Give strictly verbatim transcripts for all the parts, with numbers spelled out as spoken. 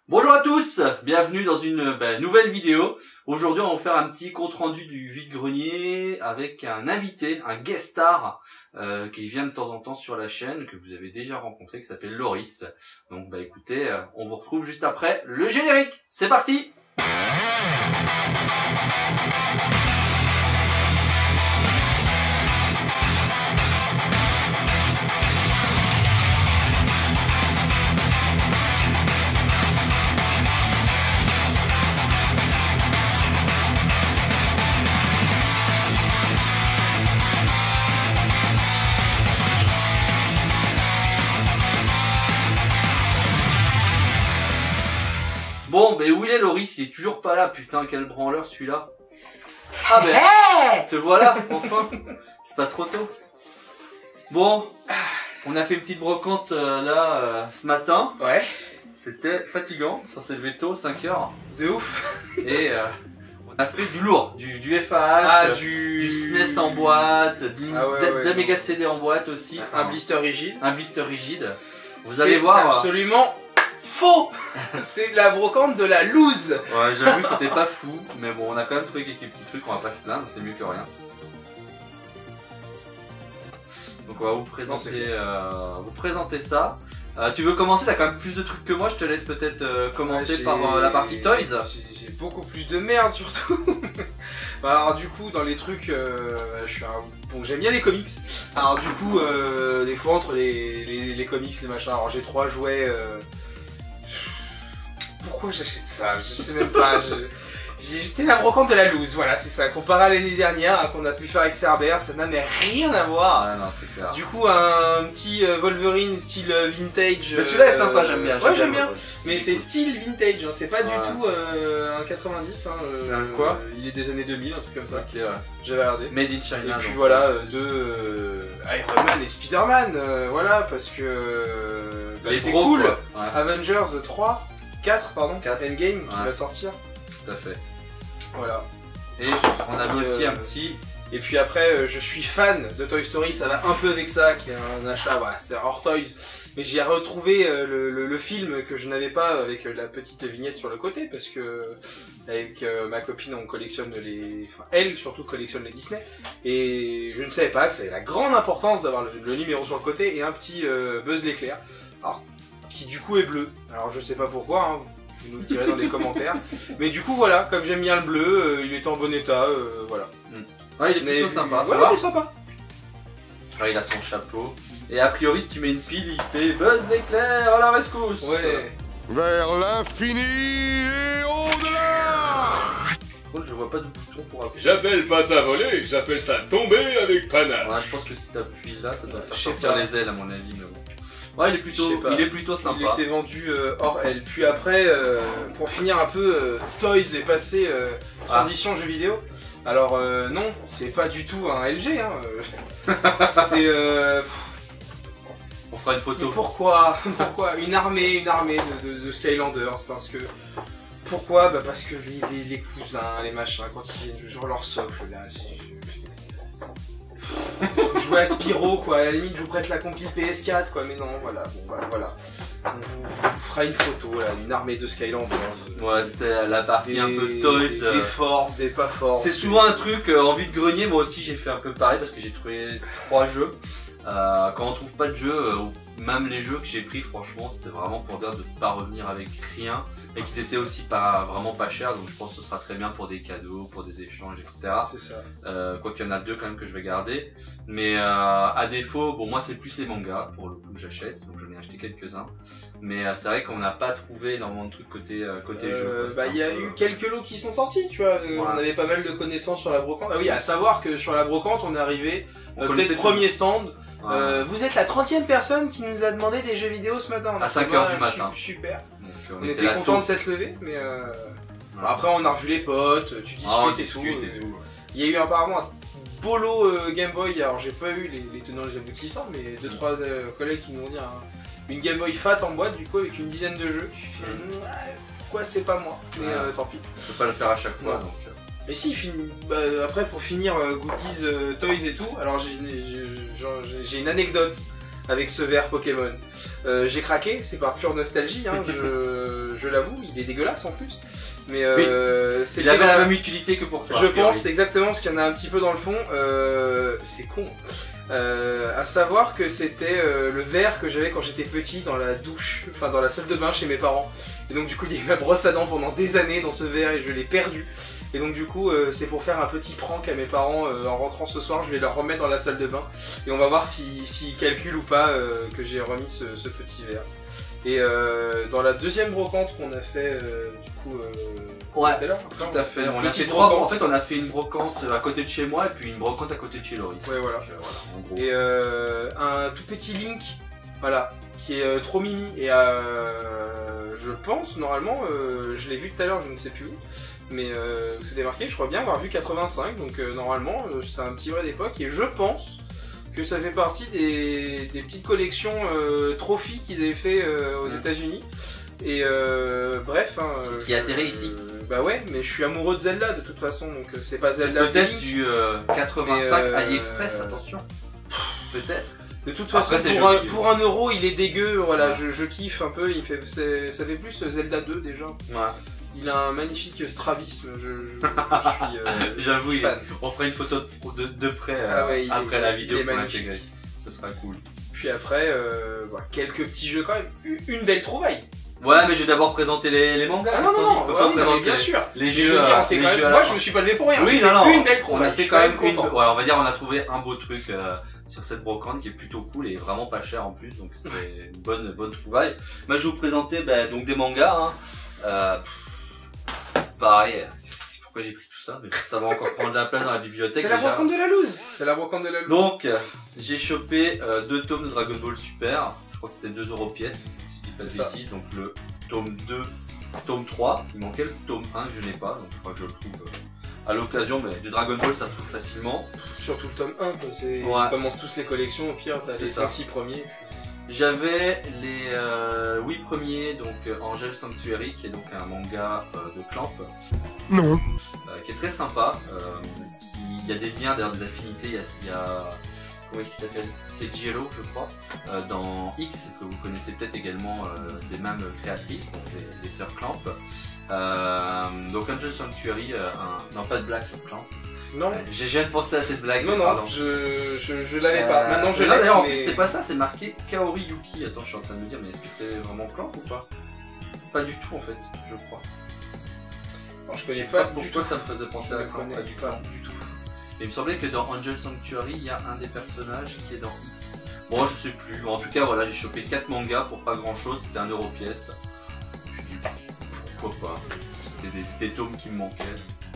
Bonjour à tous, bienvenue dans une ben, nouvelle vidéo. Aujourd'hui on va faire un petit compte rendu du vide-grenier avec un invité, un guest star euh, qui vient de temps en temps sur la chaîne, que vous avez déjà rencontré, qui s'appelle Loris. Donc bah écoutez, euh, on vous retrouve juste après le générique. C'est parti. Bon, ben où il est Loris? Il est toujours pas là, putain, quel branleur celui-là. Ah ben, hey te voilà, enfin. C'est pas trop tôt. Bon, on a fait une petite brocante euh, là, euh, ce matin. Ouais. C'était fatigant, ça s'est levé tôt, cinq heures. De ouf. Et euh, on a fait du lourd, du, du F A H, ah, euh, du... du S N E S en boîte, du ah ouais, ouais, d'Amiga C D en boîte aussi. Un, Enfin, un blister rigide. Un blister rigide. Vous allez voir. Absolument faux. C'est la brocante de la loose. Ouais, j'avoue, c'était pas fou, mais bon, on a quand même trouvé quelques petits trucs, on va pas se plaindre, c'est mieux que rien. Donc on va vous présenter, euh, vous présenter ça. Euh, tu veux commencer? T'as quand même plus de trucs que moi, je te laisse peut-être euh, commencer ouais, par euh, la partie Toys. J'ai beaucoup plus de merde surtout. Alors du coup, dans les trucs, euh, je suis un... bon, j'aime bien les comics. Alors du coup, euh, des fois entre les, les, les comics, les machins, alors j'ai trois jouets... Euh... Pourquoi j'achète ça? Je sais même pas. je... J'étais la brocante de la loose, voilà, c'est ça. Comparé à l'année dernière, hein, qu'on a pu faire avec Cerber, ça n'a mais rien à voir. Ouais, non, c'est clair. Du coup, un petit euh, Wolverine style euh, vintage. Mais celui-là est euh, sympa, j'aime bien. Ouais, j'aime bien. bien. Mais c'est style vintage, hein, c'est pas ouais. du tout euh, un quatre-vingt-dix. Hein, euh, c'est un quoi? Il est des années deux mille, un truc comme ça. Ok, ouais. J'avais regardé. Made in China. Et puis donc. voilà, euh, de euh, Iron Man et Spider-Man, euh, voilà, parce que euh, bah, c'est cool. Ouais. Avengers trois, quatre, pardon, quatre. Endgame qui ouais. va sortir. Tout à fait. Voilà. Et on avait et aussi euh, un petit... Et puis après, euh, je suis fan de Toy Story, ça va un peu avec ça, qui est un achat, voilà, c'est hors Toys. Mais j'ai retrouvé euh, le, le, le film que je n'avais pas avec euh, la petite vignette sur le côté, parce que avec euh, ma copine, on collectionne les... Enfin, elle surtout collectionne les Disney. Et je ne savais pas que ça avait la grande importance d'avoir le, le numéro sur le côté et un petit euh, Buzz l'éclair. Alors, qui du coup est bleu. Alors je sais pas pourquoi, hein. Vous nous le direz dans les commentaires. Mais du coup, voilà, comme j'aime bien le bleu, euh, il est en bon état, euh, voilà. Ouais, il est plutôt Mais, sympa. Ouais, il est sympa. Ouais, il a son chapeau. Et a priori, si tu mets une pile, il fait Buzz l'éclair à la rescousse. Ouais. Vers l'infini et au-delà. Contre, je vois pas de bouton pour appuyer. J'appelle pas ça voler, j'appelle ça tomber avec panache. Ouais, je pense que si t'appuies là, ça doit faire Je sais sortir pas. les ailes à mon avis. Mais bon. Ouais, il est plutôt, Je sais pas. il est plutôt Il sympa. était vendu euh, hors L. Puis après, euh, pour finir un peu, euh, Toys est passé euh, transition jeux vidéo. Alors euh, non, c'est pas du tout un L G. Hein. euh, c'est... Euh, pff, On fera une photo. pourquoi Pourquoi Une armée, une armée de, de, de Skylanders, parce que... Pourquoi bah parce que les, les, les cousins, les machins, quand ils viennent sur leur socle là, j'ai... Jouer à Spyro quoi, à la limite je vous prête la compil P S quatre quoi, mais non voilà, bon bah voilà. On vous, vous fera une photo là, une armée de Skylanders. Ouais, c'était la partie Des, un peu toys. Des, euh, des forces, des pas forces. C'est souvent un truc euh, en vide-grenier, moi aussi j'ai fait un peu pareil parce que j'ai trouvé trois jeux. Euh, quand on trouve pas de jeux, euh, même les jeux que j'ai pris franchement c'était vraiment pour dire de pas revenir avec rien et qu'ils étaient aussi pas vraiment pas chers, donc je pense que ce sera très bien pour des cadeaux, pour des échanges, et cetera. C'est ça. Euh, quoi qu'il y en a deux quand même que je vais garder, mais euh, à défaut, bon moi c'est plus les mangas pour le coup que j'achète, donc j'en ai acheté quelques-uns, mais euh, c'est vrai qu'on n'a pas trouvé énormément de trucs côté euh, côté Euh, jeu. bah il y a peu... eu quelques lots qui sont sortis, tu vois. Euh, Ouais. On avait pas mal de connaissances sur la brocante. Ah oui, à savoir que sur la brocante on est arrivé On euh, connaissait peut-être tout. premier stand. Ouais. Euh, vous êtes la trentième personne qui nous a demandé des jeux vidéo ce matin. À cinq heures du Ouais, matin. su- Super. Donc, On, était était là content tôt. de s'être levé, mais euh... Ouais. bon, après on a revu les potes, tu discutes Ah, on et discute tout. et euh, tout. Il y a eu apparemment un bolo euh, Game Boy, alors j'ai pas eu les, les tenants les aboutissants, mais deux trois euh, collègues qui nous ont dit hein, une Game Boy Fat en boîte du coup avec une dizaine de jeux. Je fais, Mm. ouais, pourquoi c'est pas moi, mais Ouais. euh, tant pis. Je peux pas le faire à chaque fois Non. donc. euh, Mais si, fin... bah, après pour finir euh, goodies, euh, toys et tout, alors j'ai j'ai- genre, j'ai- j'ai une anecdote avec ce verre Pokémon. Euh, j'ai craqué, c'est par pure nostalgie, hein, je, je l'avoue, il est dégueulasse en plus. Mais euh, il avait la même utilité que pour toi. Je pense exactement, parce qu'il y en a un petit peu dans le fond. Euh, c'est con. Euh, à savoir que c'était euh, le verre que j'avais quand j'étais petit dans la douche, enfin dans la salle de bain chez mes parents. Et donc du coup il y a eu ma brosse à dents pendant des années dans ce verre et je l'ai perdu. Et donc du coup euh, c'est pour faire un petit prank à mes parents euh, en rentrant ce soir, je vais leur remettre dans la salle de bain. Et on va voir s'ils si, si calculent ou pas euh, que j'ai remis ce, ce petit verre. Et euh, dans la deuxième brocante qu'on a fait euh, du coup euh, ouais, tout à l'heure, tout à fait. On a fait trois. En fait, on a fait une brocante à côté de chez moi et puis une brocante à côté de chez Loris. Ouais, voilà. Donc, euh, voilà en gros. Et euh, un tout petit Link, voilà, qui est euh, trop mimi. Et euh, je pense normalement, euh, je l'ai vu tout à l'heure, je ne sais plus où, mais euh, c'était marqué. Je crois bien avoir vu quatre-vingt-cinq. Donc euh, normalement, euh, c'est un petit vrai d'époque. Et je pense que ça fait partie des, des petites collections euh, trophies qu'ils avaient fait euh, aux mmh. États-Unis. Et euh, bref. Hein, qui est atterri ici. Euh, bah ouais, mais je suis amoureux de Zelda de toute façon, donc euh, c'est pas Zelda. C'est peut-être du euh, quatre-vingt-cinq euh, AliExpress, attention. Peut-être. De toute Après, façon, pour, joli, un, pour un euro, il est dégueu. Voilà, ouais. je, je kiffe un peu. Il fait, ça fait plus Zelda deux déjà. Ouais. Il a un magnifique strabisme, je, je, je suis euh, J'avoue, fan. On fera une photo de, de, de près euh, ah ouais, après est, la vidéo pour magnifique. l'intégrer. Ça sera cool. Puis après, euh, bah, quelques petits jeux quand même. Une, une belle trouvaille. Ouais, mais je vais d'abord présenter les, les mangas. Ah non, non, non, on ouais, oui, non, mais bien sûr. Les mais jeux, je veux dire, euh, c'est les quand jeux même... à Moi, la je fin. me suis pas levé pour rien. Oui, j'ai non, fait non. une belle On trouvaille. a fait quand même une. content. Ouais, on va dire, on a trouvé un beau truc euh, sur cette brocante qui est plutôt cool et vraiment pas cher en plus, donc c'était une bonne, bonne trouvaille. Moi, je vais vous présenter bah, donc des mangas. Hein. Euh, pff, pareil. Pourquoi j'ai pris tout ça, mais ça va encore prendre de la place dans la bibliothèque. C'est la déjà. brocante de la loose. C'est la brocante de la loose. Donc, euh, j'ai chopé euh, deux tomes de Dragon Ball Super. Je crois que c'était deux euros pièce, si je dis pas de bêtises. Donc le tome deux, tome trois. Il manquait le tome un que je n'ai pas, donc je crois que je le trouve euh, à l'occasion. Mais du Dragon Ball, ça se trouve facilement. Surtout le tome un, quoi. C'est... Ouais. On commence tous les collections, au pire, t'as C'est les ça. cinq six premiers. J'avais les euh, huit premiers, donc euh, Angel Sanctuary, qui est donc un manga euh, de Clamp. Non. Euh, qui est très sympa. Euh, qui, il y a des liens, d'ailleurs des affinités. Il y a, il y a comment est-ce qu'il s'appelle? C'est Giello, je crois. Euh, dans X, que vous connaissez peut-être également euh, des mêmes créatrices, donc les, les sœurs Clamp. Euh, donc Angel Sanctuary, euh, un, non pas de blague sur Clamp. Non. Euh, J'ai jamais pensé à cette blague. Non, non, pardon. je, je, je l'avais pas. Euh, Maintenant, je mais l'ai. là, d'ailleurs, en mais- plus, c'est pas ça, c'est marqué Kaori Yuki. Attends, je suis en train de me dire, mais est-ce que c'est vraiment Clamp ou pas? Pas du tout, en fait, je crois. Alors, je Je connais sais pas pas du pourquoi tout. ça me faisait penser Je à ne Clamp, connais pas du, pas tout, du tout. Et il me semblait que dans Angel Sanctuary, il y a un des personnages qui est dans X. Bon, je sais plus. Bon, en tout cas, voilà, j'ai chopé quatre mangas pour pas grand chose, c'était un euro pièce. Je dis pourquoi pas. C'était des, des tomes qui me manquaient.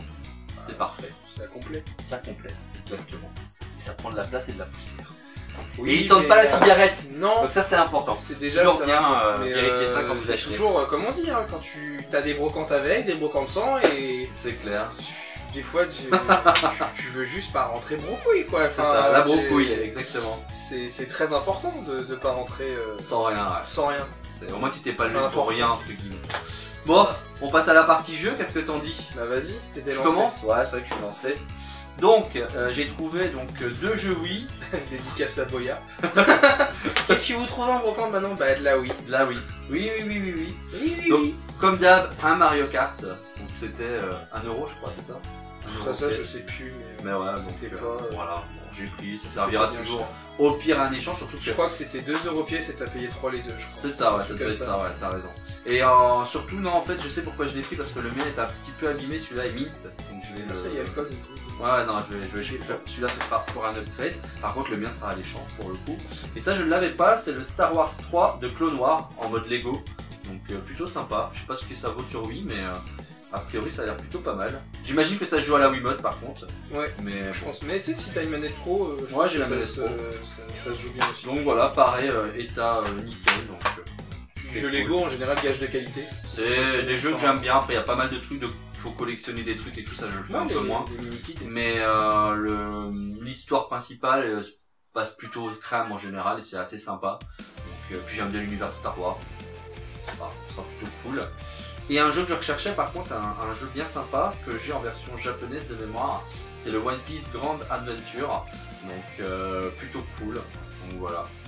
C'est parfait. C'est complet. Ça complète, exactement. Et ça prend de la place et de la poussière. Oui, et ils sentent mais, pas la euh, cigarette. Non. Donc ça, c'est important. C'est déjà Toujours ça. bien euh, Mais, vérifier ça euh, quand vous c'est achetez. toujours, euh, comme on dit, hein, quand tu as des brocantes avec, des brocantes sans, et C'est clair. des fois tu, tu, tu veux juste pas rentrer broucouille, quoi. C'est Enfin, ça, la tu- brocouille, exactement. C'est c'est très important de ne pas rentrer euh, Sans rien, ouais. sans rien. C'est- Au moins, tu t'es pas levé Enfin, pour important. rien, entre guillemets. Bon, ça. on passe à la partie jeu, qu'est-ce que t'en dis? Bah vas-y, t'étais Je lancé. commence? Ouais, c'est vrai que je suis lancé. Donc, euh, j'ai trouvé donc euh, deux jeux Wii. Dédicace à Boya. Qu'est-ce que vous trouvez en brocante maintenant? Bah de la Wii. Là, oui. Oui, oui, oui, oui, oui. Oui, oui, Donc, oui. comme d'hab, un Mario Kart. Donc, c'était euh, un euro, je crois, c'est ça? Un euro Ça, ça, je pièce. sais plus, mais... Mais ouais, donc, C'était euh, pas, euh, voilà, bon, j'ai pris, ça c'était servira bien toujours cher. au pire à un échange, surtout que Je crois que c'était deux euros pièce et t'as payé trois les deux, je crois. c'est ça, ouais, Un ça truc doit comme être ça, ouais, t'as raison. Et euh, surtout, non, en fait, je sais pourquoi je l'ai pris, parce que le mien est un petit peu abîmé, celui-là est mint, donc je vais Ah, le... ça y est, le code. Ouais, non, je vais, je vais je- celui-là ce sera pour un upgrade, par contre le mien sera à l'échange pour le coup. Et ça je ne l'avais pas, c'est le Star Wars trois de Clone Wars en mode Lego, donc euh, plutôt sympa. Je sais pas ce que ça vaut sur Wii, mais euh, a priori ça a l'air plutôt pas mal. J'imagine que ça se joue à la Wiimote par contre, Ouais, mais je pense. Mais tu sais, si t'as une manette pro, euh, je Ouais, pense j'ai que la ça, manette se- pro. Ça, ça se joue bien aussi. donc voilà, pareil, euh, état euh, nickel, donc euh, Les c'était jeux cool. Lego en général gage de qualité. C'est des jeux que j'aime bien, après il y a pas mal de trucs, de... faut collectionner des trucs et tout ça je le fais Ouais, un les, peu moins. les mini-kits. Mais euh, le- l'histoire principale euh, se passe plutôt crème en général et c'est assez sympa. Donc, euh, puis j'aime bien l'univers de Star Wars. Ça sera, ça sera plutôt cool. Et un jeu que je recherchais par contre, un, un jeu bien sympa que j'ai en version japonaise de mémoire, c'est le One Piece Grand Adventure. Donc euh, plutôt cool. Donc voilà.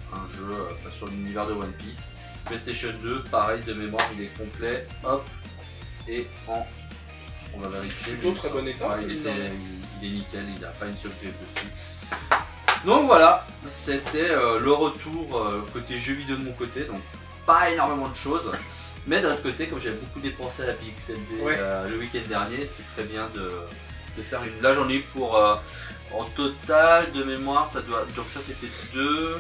un jeu euh, sur l'univers de One Piece. PlayStation deux, pareil de mémoire, il est complet, hop, et en, on va vérifier. Plutôt très bon état. Ouais, il, était, il, il est nickel, il n'a pas une seule griffe dessus. Donc voilà, c'était euh, le retour euh, côté jeux vidéo de mon côté, donc pas énormément de choses. Mais d'un autre côté, comme j'avais beaucoup dépensé à la P X L D ouais. euh, le week-end dernier, c'est très bien de, de faire une. Là j'en ai pour euh, en total de mémoire, ça doit. Donc ça c'était deux,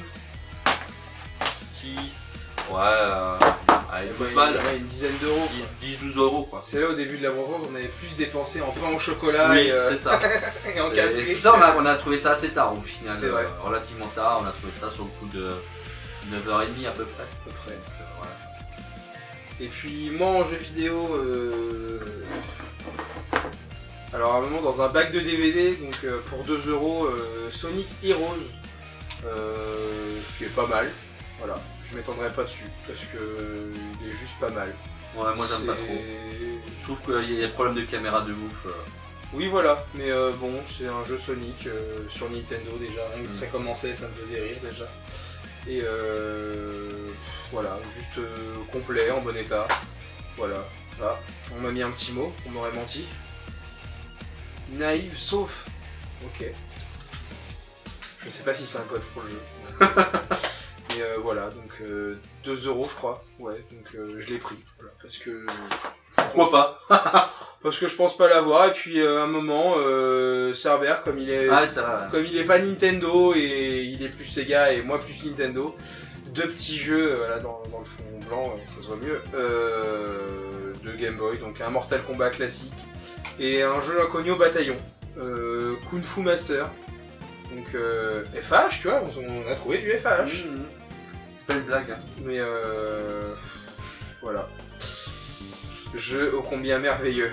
six, ouais, euh, allez, ouais, mal. Ouais, une dizaine d'euros. dix douze euros quoi. C'est là au début de la brocante, on avait plus dépensé en pain au chocolat oui, et, euh, c'est ça. et en c'est, café. Et tout ça, on a, on a trouvé ça assez tard au final, c'est vrai. Euh, relativement tard, on a trouvé ça sur le coup de neuf heures trente à peu près. À peu près. Donc, euh, voilà. Et puis moi en jeu vidéo, euh... alors à un moment dans un bac de D V D, donc euh, pour deux euros, euh, Sonic Heroes, euh, qui est pas mal, voilà, je m'étendrai pas dessus, parce que euh, il est juste pas mal. Ouais, moi j'aime C'est... pas trop. Je trouve qu'il y a des problèmes de caméra de ouf. Euh. Oui voilà, mais euh, bon, c'est un jeu Sonic euh, sur Nintendo déjà, rien que Mm. ça commençait, ça me faisait rire déjà. Et euh, voilà, juste euh, complet, en bon état. Voilà, là, on m'a mis un petit mot, on m'aurait menti. Naïve, sauf. Ok. Je sais pas si c'est un code pour le jeu. Mais euh, voilà, donc euh, deux euros je crois. Ouais, donc euh, je l'ai pris. Voilà, parce que. Pourquoi pas? Parce que je pense pas l'avoir. Et puis euh, à un moment, euh, Cerber, comme il est. Ah, ça va. Comme il est pas Nintendo et il est plus Sega et moi plus Nintendo, deux petits jeux euh, là dans, dans le fond blanc, euh, ça se voit mieux, euh, de Game Boy, donc un Mortal Kombat classique et un jeu inconnu au bataillon, euh, Kung Fu Master, donc euh, F H, tu vois, on, on a trouvé du F H, Mmh. C'est pas une blague. Hein. mais euh, voilà, jeu ô combien merveilleux.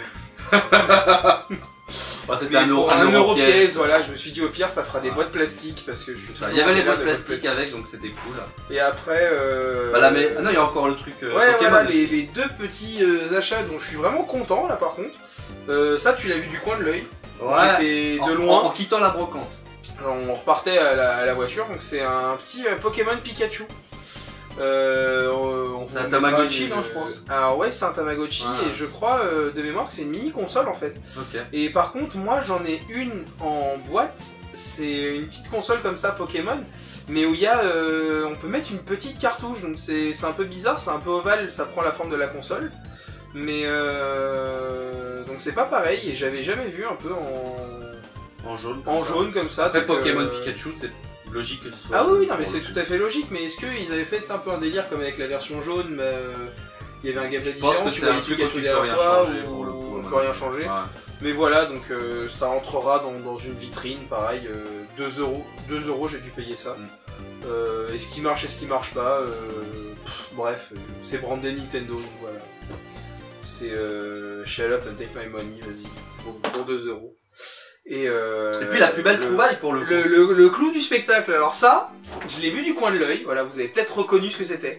Bah, c'était Mais un euro, pour un euro pièce, pièce. voilà, je me suis dit au pire ça fera des Ouais. boîtes plastiques parce que je suis Ça, toujours il y avait les là boîtes de plastiques avec, donc c'était cool. Et après. Euh... Bah là, mais ah non, il y a encore le truc. Euh, ouais, Pokémon voilà, aussi. les, les deux petits euh, achats dont je suis vraiment content là par contre. Euh, ça, tu l'as vu du coin de l'œil. Ouais. J'étais En, de loin. en, en quittant la brocante. On repartait à la, à la voiture, donc c'est un petit euh, Pokémon Pikachu. Euh, on C'est un vous Tamagotchi, mettra non, une- je pense. Alors ouais, c'est un Tamagotchi Ouais. et je crois euh, de mémoire que c'est une mini console en fait. Ok. Et par contre, moi j'en ai une en boîte. C'est une petite console comme ça Pokémon, mais où il y a, euh, on peut mettre une petite cartouche. Donc c'est c'est un peu bizarre, c'est un peu ovale, ça prend la forme de la console. Mais euh, donc c'est pas pareil et j'avais jamais vu un peu en En jaune. en comme ça. jaune comme ça. Après, donc, Pokémon euh, Pikachu, c'est logique que ce soit. Ah oui, oui, non, jaune mais pour c'est le tout coup. à fait logique. Mais est-ce qu'ils avaient fait un peu un délire comme avec la version jaune, mais euh, il y avait un gameplay Je pense différent, que tu c'est voyais un truc où Pikachu tu peux derrière rien toi, changer ou pour le coup. on à peut mon rien avis. changer. Ouais. Mais voilà, donc euh, ça entrera dans, dans une vitrine, pareil, euh, deux euros. deux euros, j'ai dû payer ça. Mm. Euh, est-ce qui marche, est-ce qui marche pas euh, pff, Bref, euh, c'est brandé Nintendo, donc voilà. C'est euh, shut up and take my money, vas-y, pour, pour deux euros. Et, euh, Et puis la plus belle le- trouvaille pour le coup. le, le, le clou du spectacle, alors ça, je l'ai vu du coin de l'œil, voilà, vous avez peut-être reconnu ce que c'était.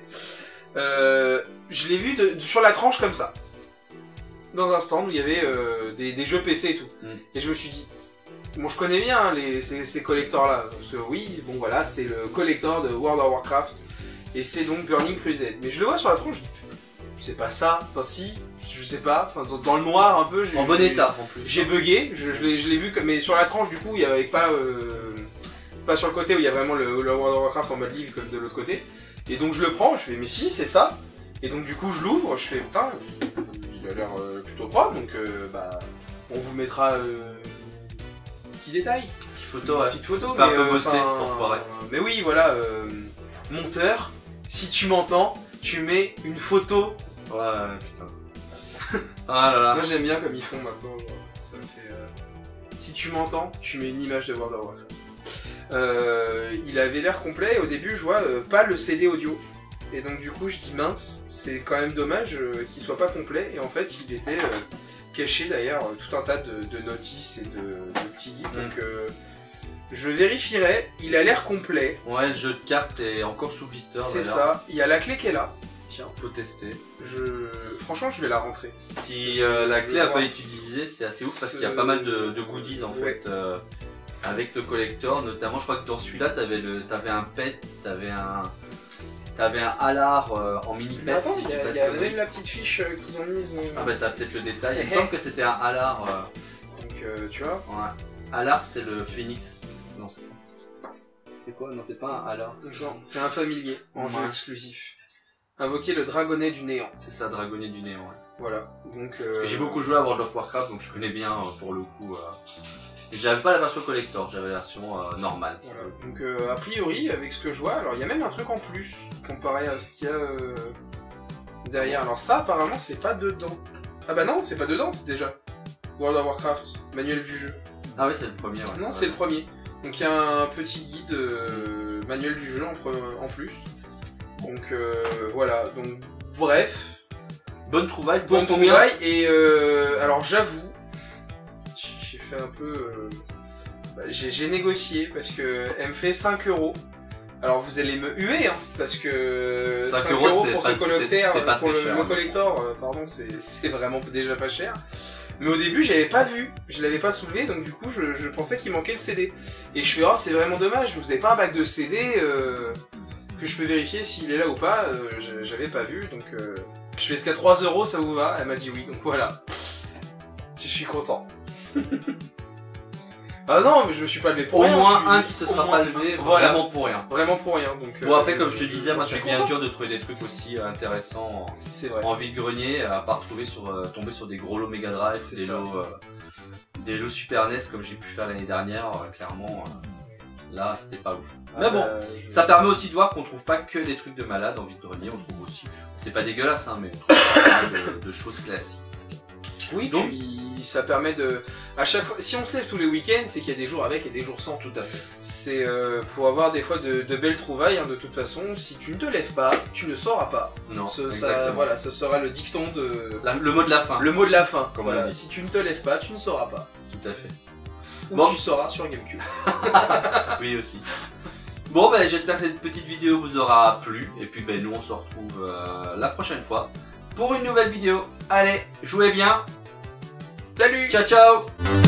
Euh, je l'ai vu de, de- sur la tranche comme ça. Dans un stand où il y avait euh, des, des jeux P C et tout. Mm. Et je me suis dit, bon, je connais bien hein, les, ces, ces collectors-là, parce que oui, bon voilà, c'est le collector de World of Warcraft, et c'est donc Burning Crusade. Mais je le vois sur la tranche, je dis, c'est pas ça, enfin si, je sais pas, enfin, dans, dans le noir un peu. j'ai- En bon j'ai- état en plus. j'ai bugué, je, je l'ai je l'ai vu, comme- mais sur la tranche du coup, il y avait pas, euh, pas sur le côté où il y a vraiment le, le World of Warcraft en mode livre comme de l'autre côté. Et donc je le prends, je fais mais si, c'est ça. Et donc du coup je l'ouvre, je fais putain, il a l'air euh, plutôt propre, donc euh, bah on vous mettra euh, un petit détail, Petite photo, une ouais. petite photo. Fais un mais, peu euh, bosser, enfin, cet enfoiré. Mais oui, voilà, euh, monteur, si tu m'entends, tu mets une photo. Ouais, ouais, putain. Ah là là. Moi j'aime bien comme ils font maintenant. Ça me fait. euh, Si tu m'entends, tu mets une image de World of Warcraft. Euh, il avait l'air complet et au début je vois euh, pas le C D audio. Et donc du coup je dis mince, c'est quand même dommage euh, qu'il soit pas complet. Et en fait il était euh, caché derrière euh, tout un tas de, de notices et de, de petits guides. Mm. Donc euh, je vérifierai, il a l'air complet. Ouais, le jeu de cartes est encore sous blister. C'est d'ailleurs. ça, il y a la clé qui est là. Tiens, faut tester. Je... Franchement je vais la rentrer. Si Je- euh, la je clé a vois. pas été utilisée, c'est assez ouf parce Ce- qu'il y a pas mal de, de goodies en Ouais. fait euh, avec le collector, notamment je crois que dans celui-là t'avais le, t'avais un pet, t'avais un, t'avais un Alar euh, en mini Mais pet. attends, Si il je y dis a, pas de y a conneries. même la petite fiche euh, qu'ils ont mise. euh, Ah bah t'as peut-être le détail. Il me Eh. semble que c'était un Alar. euh, Donc euh, tu vois. Ouais. Alar c'est le phénix. Non c'est ça. C'est quoi? Non c'est pas un Alar. Donc, non, c'est un familier en Ouais. jeu exclusif. Invoquer le dragonnet du néant. C'est ça, Dragonnier du Néant. Ouais. Voilà. Donc. euh, J'ai beaucoup joué à World of Warcraft donc je connais bien euh, pour le coup. Euh... Et j'avais pas la version collector, j'avais la version euh, normale. Voilà. Donc euh, a priori, avec ce que je vois, alors il y a même un truc en plus comparé à ce qu'il y a euh, derrière. Alors ça, apparemment, c'est pas dedans. Ah bah non, c'est pas dedans, c'est déjà World of Warcraft, manuel du jeu. Ah oui c'est le premier. Ouais. Non, Ouais. c'est le premier. Donc il y a un petit guide euh, manuel du jeu en, pre- en plus. Donc euh, voilà. Donc bref, Bonne trouvaille. Pour bonne combien? trouvaille. Et euh, alors j'avoue, j'ai fait un peu, euh, bah, j'ai j'ai négocié parce que elle me fait cinq euros. Alors vous allez me huer, hein, parce que cinq cinq euros, euros c'était pour pas- ce collector, c'était- c'était pas pour très le, cher, le hein. collector, euh, pardon, c'est c'est vraiment déjà pas cher. Mais au début, j'avais pas vu, je l'avais pas soulevé, donc du coup, je, je pensais qu'il manquait le C D. Et je fais, oh, c'est vraiment dommage, vous avez pas un bac de C D euh, que je peux vérifier s'il est là ou pas. euh, j'a- J'avais pas vu, donc euh, je fais ce qu'à trois euros, ça vous va? Elle m'a dit oui, donc voilà. Je suis content. Ah non, mais je me suis pas levé pour Au rien. moins je suis- un qui se au sera moins pas un. levé, Voilà. vraiment pour rien. Vraiment pour rien. Donc, Bon euh, après comme je te disais, moi j'en c'est suis bien content. dur de trouver des trucs aussi euh, intéressants en, C'est vrai. en vide-grenier, à part trouver sur, euh, tomber sur des gros lots Mega Drive, C'est des ça. lots, euh, des lots Super N E S comme j'ai pu faire l'année dernière, euh, clairement euh, là c'était pas ouf. Ah Mais bon, bah, je- ça permet aussi de voir qu'on trouve pas que des trucs de malade en vide-grenier, on trouve aussi, c'est pas dégueulasse hein, mais on trouve pas mal de, de choses classiques. Oui, Donc- puis ça permet de. À chaque fois, si on se lève tous les week-ends, c'est qu'il y a des jours avec et des jours sans. Tout à fait. C'est euh, pour avoir des fois de, de belles trouvailles. Hein, de toute façon, si tu ne te lèves pas, tu ne sauras pas. Non, Ce, ça, exactement. voilà, ce sera le dicton de. La- le mot de la fin. Le mot de la fin. Comme voilà. on dit. Si tu ne te lèves pas, tu ne sauras pas. Tout à fait. Ou Bon. tu sauras sur GameCube. Oui aussi. Bon ben j'espère que cette petite vidéo vous aura plu et puis ben nous on se retrouve euh, la prochaine fois pour une nouvelle vidéo. Allez, jouez bien. Salut. Ciao ciao.